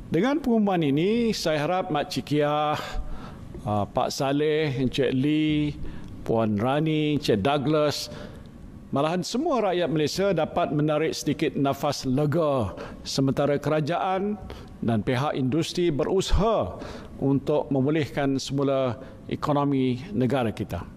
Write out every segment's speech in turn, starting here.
Dengan pengumuman ini, saya harap Mak Cikiah, Pak Saleh, Encik Lee, Puan Rani, Encik Douglas, malahan semua rakyat Malaysia dapat menarik sedikit nafas lega sementara kerajaan dan pihak industri berusaha untuk memulihkan semula ekonomi negara kita.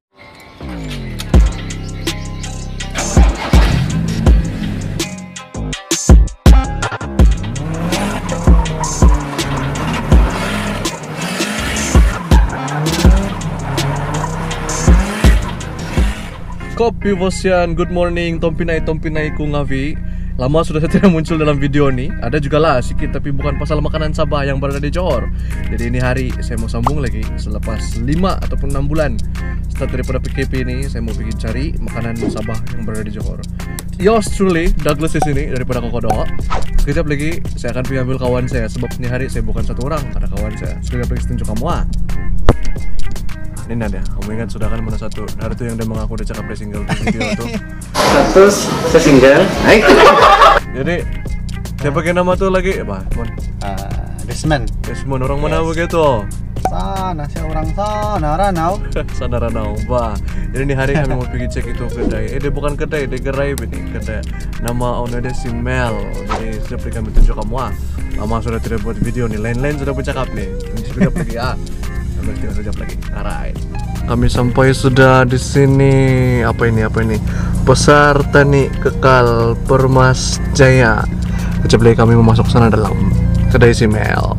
Kopi Bosian, good morning, Tompinai ku Ngavi. Lama sudah saya tidak muncul dalam video ni. Ada juga lah sikit, tapi bukan pasal makanan Sabah yang berada di Johor. Jadi ini hari saya mau sambung lagi. Selepas 5 ataupun 6 bulan start daripada PKP ni, saya mau pergi cari makanan Sabah yang berada di Johor. Yours truly, Douglas di sini daripada Kokodo. Sekejap lagi saya akan pergi ambil kawan saya. Sebab ini hari saya bukan satu orang, ada kawan saya. Sekejap lagi saya tunjuk kamu ah. Ini dia, kamu ingat sudah kan mana satu hari itu yang dia mengaku dia cakap dia single di video tuh. Satu, saya single. Hai. Jadi saya pakai nama tuh lagi apa? Mon? Desmond. Desmond, orang mana begitu? Sana, saya orang sana, Ranau. Sana Ranau, bah. Jadi ini hari kami mau pergi cek itu kedai. Dia bukan kedai, dia gerai ini kedai. Nama owner dia si Mel. Jadi setiap kali kami tunjuk kamu ah. Lama sudah tidak buat video nih, lain-lain sudah bercakap nih. Ini sudah pergi ah. Tinggal sekejap lagi. Alright. Kami sampai sudah di sini. Apa ini? Pasar Tani Kekal Permas Jaya. Sekejap lagi kami mau masuk sana dalam kedai si Mel.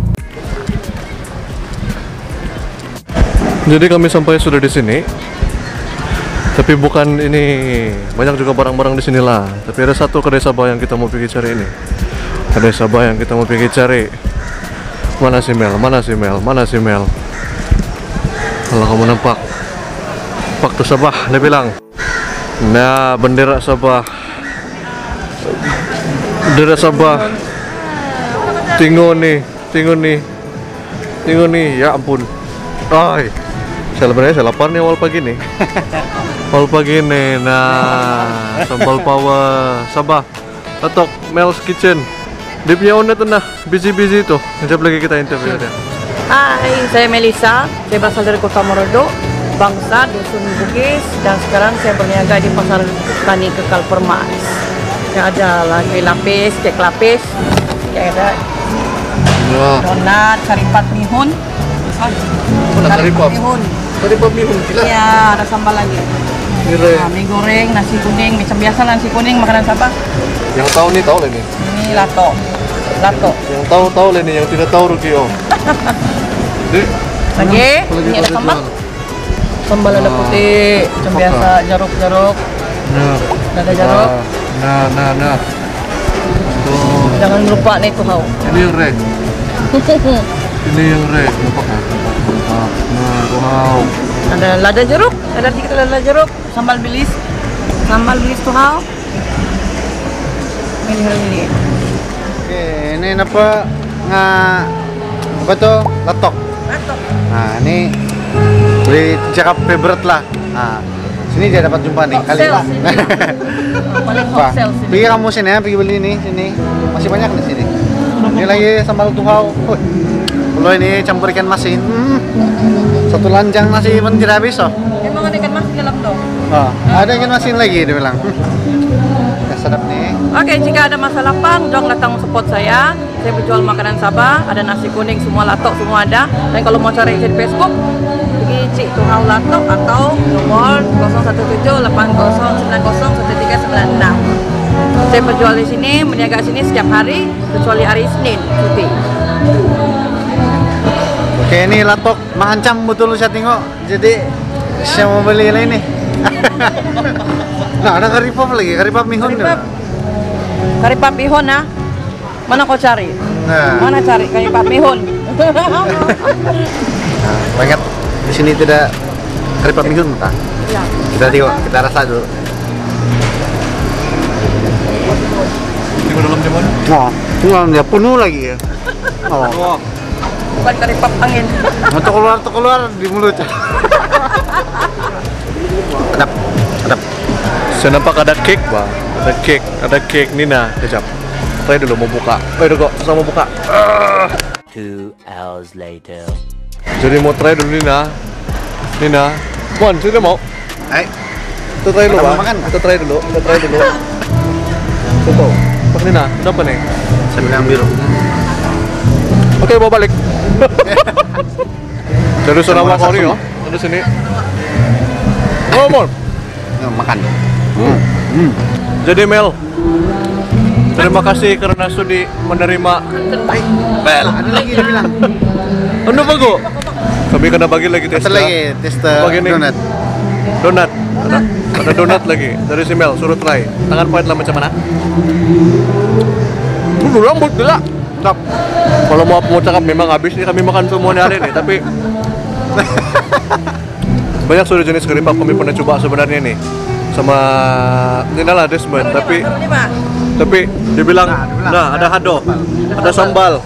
Jadi kami sampai sudah di sini. Tapi bukan ini. Banyak juga barang-barang di sini lah. Tapi ada satu kedai Sabah yang kita mau pergi cari ini. Kedai Sabah yang kita mau pergi cari. Mana si Mel? Kalau kamu nampak waktu Sabah, dia bilang nah bendera Sabah tengok nih ya ampun ay saya lapar nih awal pagi nih nah sambal power Sabah atau Mel's Kitchen dia punya owner tuh nah busy tuh. Sekejap lagi kita interview dia. Hai, saya Melissa. Saya berasal dari Kota Morodo, bangsa Dusun Bugis, dan sekarang saya berniaga di Pasar Tani Kekal Permas. Yang ada lagi lapis, kek lapis, yang ada donat, karipat mihun. Karipat mihun, gila. Iya, ada sambal lagi. Mie goreng, nasi kuning, macam biasa nasi kuning makanan Sabah. Yang tahu nih tahu lah ini. Ini lato. Yang tahu lah ini, yang tidak tahu rugi om. Lagi, ini ada sambal. Sambal ada putih, macam biasa, jeruk. Ada jeruk. Nah. Tuh. Jangan lupa nih tuh hau. Ini yang red. Nampak kan? Nah, wow. Ada lada jeruk, ada 3 lada jeruk, sambal bilis tuh hau. Ini. Oke, ini apa tuh? Latok. Nah, ini beli cakap favorite lah. Nah, sini dia dapat jumpa nih kali lah. Paling wholesale sini. Pergi kamu sini ya, pergi beli nih sini. Masih banyak di sini. Ini lagi sambal tuhau. Kalau ini campur ikan masin. Satu lanjang nasi pun tidak habis oh. Emang ada ikan masin dalam tuh? Oh, ada ikan masin lagi dia bilang. Sedap nih. Oke, jika ada masalah pang, dong datang support saya. Saya berjual makanan Sabah, ada nasi kuning, semua latok semua ada. Dan kalau mau cari di Facebook, pergi Cik Tuhau Latok atau nomor 017-8090-1396. Saya berjual di sini, berniaga sini setiap hari, kecuali hari Senin cuti. Oke, ini latok mengancam betul saya tengok. Jadi saya mau beli lah ini. Nah, ada karipap lagi, karipap mihun. Karipap mihun ah. Mana kau cari? Nah. Mana cari karipap mihun? Nah, banyak di sini tidak karipap mihun tak? Ya. Kita tengok, kita rasa dulu. Tengok dalam dia mana? Oh, dia penuh lagi ya. Oh. Bukan karipap angin. Untuk keluar di mulut. Sedap. Saya nampak ada cake bang, ada cake Nina, kejap. Try dulu mau buka. Kok susah mau buka. 2 hours later. Jadi mau try dulu Nina. Mon, sini mau? Kita try dulu, Kita mau Bang. makan. Kita try dulu. Coba. Pas Nina, udah apa nih? Saya bilang biru. Oke, bawa balik. Jadi sudah Sama makan rasa ya. Ada sini. Oh, Mon. Makan. Jadi Mel, terima kasih karena sudi menerima. Bel. Ada lagi dia bilang. Anu bago. Kami kena bagi lagi tes. Ada lagi tester Begini. donat. Ada donat lagi dari si Mel, suruh try. Tangan pahit lah macam mana? Rambut gila. Cak. Kalau mau cakap memang habis nih kami makan semuanya hari ini, tapi banyak sudah jenis keripap kami pernah coba sebenarnya nih sama ini lah Desmond, tapi dia bilang, nah ada hado, ada sambal.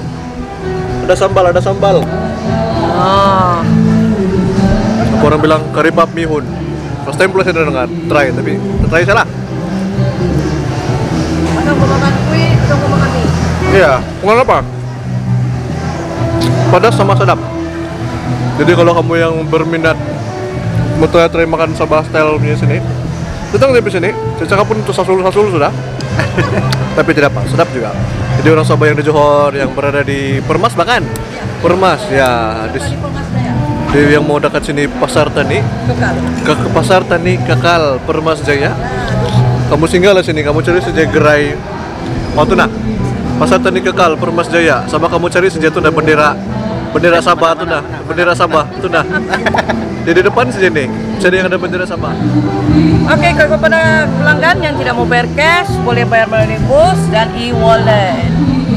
Oh. Orang bilang keripap mihun. First time pula saya dengar, try salah. Ano ko makan kuih, ito ko makan mie. Iya, bukan apa? Pedas sama sedap. Jadi kalau kamu yang berminat mau try makan Sabah style punya sini, datang di sini. Saya cakap pun untuk sasul sudah. Tapi tidak apa, sedap juga. Jadi orang Sabah yang di Johor, yang berada di Permas bahkan. Permas ya, di yang mau dekat sini Pasar Tani, ke Pasar Tani Kekal Permas Jaya. Kamu singgah lah sini, kamu cari saja gerai Tuna. Pasar Tani Kekal Permas Jaya, sama kamu cari saja tuh bendera Sabah tuh bendera Sabah tuh di depan saja nih, cari yang ada bendera Sabah. Oke, kalau kepada pelanggan yang tidak mau bayar cash, boleh bayar melalui bus dan e-wallet.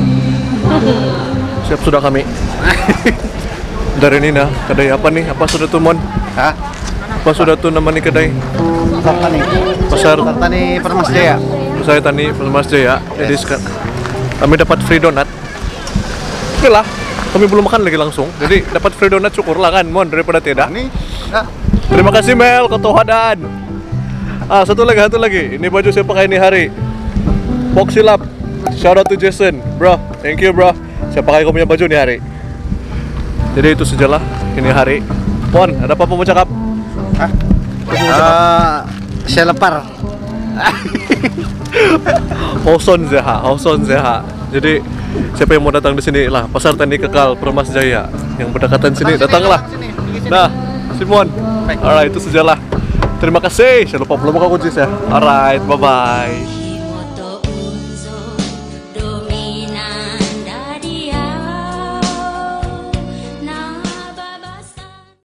Siap sudah kami. Dari Nina, kedai apa nih? Apa sudah tuh Mon? Hah? Apa sudah tuh nama nih kedai? Pasar Tani Permas Jaya. Pasar Tani Permas Jaya. Jadi kami dapat free donat. Oke lah, kami belum makan lagi langsung. Jadi dapat free donat syukur lah kan Mon, daripada tidak. Ini. Terima kasih Mel, ketuhanan. Satu lagi. Ini baju saya pakai ini hari. Boxilap. Shout out to Jason, bro. Thank you bro. Saya pakai kamu punya baju nih hari. Jadi itu sajalah ini hari. Mon, ada apa mau cakap? Saya lepar. Hoson Zeha. Jadi siapa yang mau datang di sini lah, Pasar Tani Kekal Permas Jaya yang berdekatan sini, datanglah. Nah, Simon. Alright, itu sajalah. Terima kasih. Saya lupa belum buka kunci saya. Alright, bye bye.